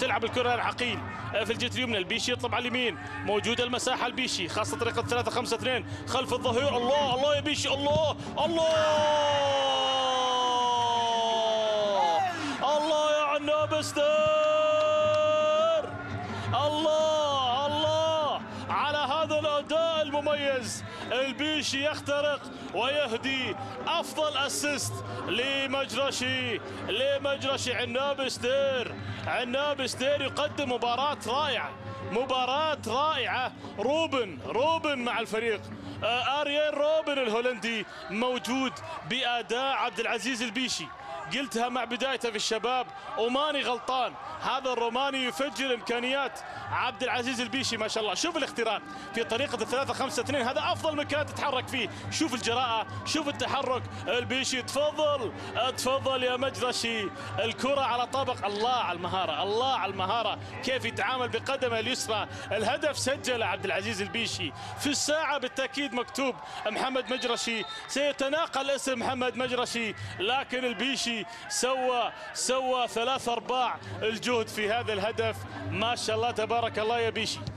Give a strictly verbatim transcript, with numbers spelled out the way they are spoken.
تلعب الكره العقيل في الجهه اليمنى. البيشي يطلب على اليمين، موجوده المساحه البيشي، خاصه طريقه ثلاثة خمسة اثنين خلف الظهير. الله الله يا بيشي، الله الله الله يا عناب ستير، الله الله على هذا الاداء المميز. البيشي يخترق ويهدي افضل اسيست لمجرشي لمجرشي عناب ستير. عناب ستير يقدم مباراة رائعة، مباراة رائعة. روبن روبن مع الفريق، اريين روبن الهولندي موجود باداء عبد العزيز البيشي. قلتها مع بدايته في الشباب وماني غلطان، هذا الروماني يفجر امكانيات عبد العزيز البيشي ما شاء الله. شوف الاختراق في طريقه الثلاثة خمسة اثنين، هذا افضل مكان تتحرك فيه. شوف الجراءه، شوف التحرك. البيشي تفضل تفضل يا مجرشي، الكره على طبق. الله على المهاره، الله على المهاره، كيف يتعامل بقدمه اليسرى. الهدف سجله عبد العزيز البيشي في الساعه بالتاكيد مكتوب محمد مجرشي، سيتناقل اسم محمد مجرشي، لكن البيشي سوى سوى ثلاث ارباع الجهد في هذا الهدف. ما شاء الله تبارك الله يا بيشي.